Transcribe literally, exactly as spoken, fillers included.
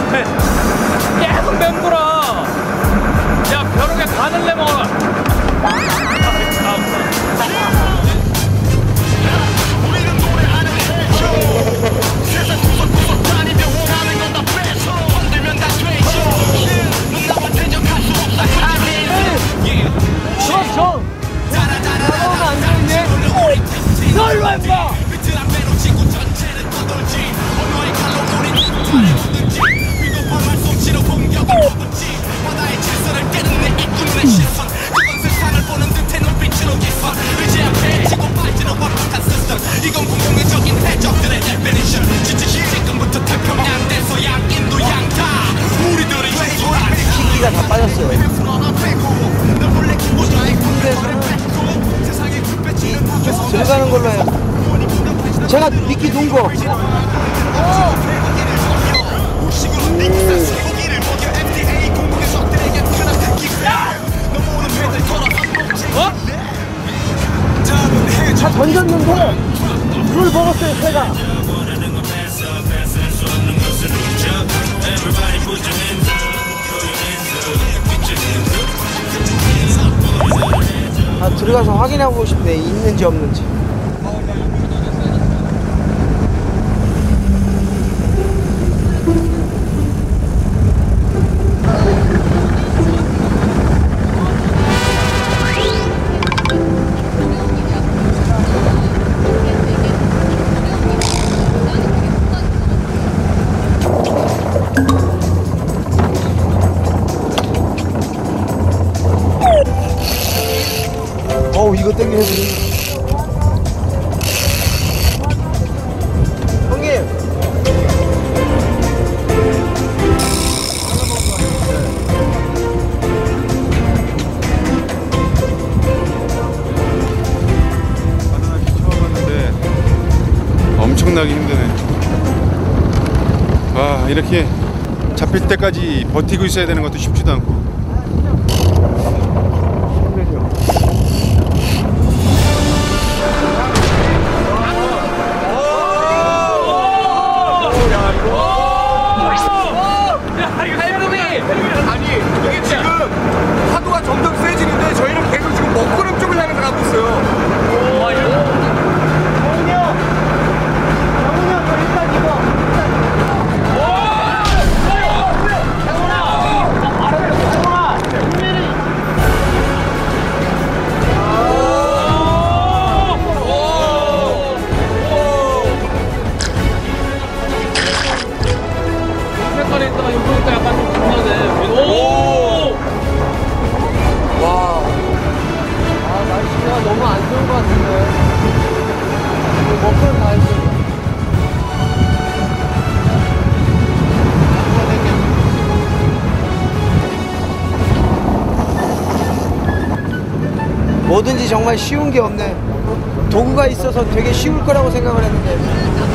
계속 맴돌아. 야, 벼룩에 간을 내먹어. 세상 구석구석 다니며 원하는 건 다 뺏어 건들면 다 되죠. 눈나만 대적할 수 없어. 저, 저 나가면 안 되는데. 너 일로 와봐. 바다의 질서를 깨는 내 이꾼의 시선. 그건 세상을 보는 듯해 눈빛으로 기선. 의지 앞에 지고 빠지는 완벽한 시스템. 이건 공공의적인 해적들의 데피니션. 지치시 지금부터 태평양 대서양 인도 양다 우리들의 소란 기기가 다 빠졌어요. 들어가는 걸로 해요. 제가 미끼 놓은 거. 어? 다 던졌는데 물 먹었어요, 새가. 아, 들어가서 확인하고 싶네, 있는지 없는지. 어우, 이거 땡기네. 형님. 바나나 처음 왔는데 엄청나게 힘드네. 와, 이렇게 잡힐 때까지 버티고 있어야 되는 것도 쉽지도 않고. 아니, 이게 지금 파도가 점점 세지는데 저희는 계속 지금 먹구름 쪽을 향해서 가고 있어요. 와, 이거. 정훈이 형! 정훈이 형, 저 일단 이거. 와! 정훈아! 정훈아! 정훈이! 색깔에 있다가 여기 보니까 약간 좀 불편하네. 오! 와. 아, 날씨가 너무 안 좋은 것 같은데. 먹구름 다 했어. 뭐든지 정말 쉬운 게 없네. 도구가 있어서 되게 쉬울 거라고 생각을 했는데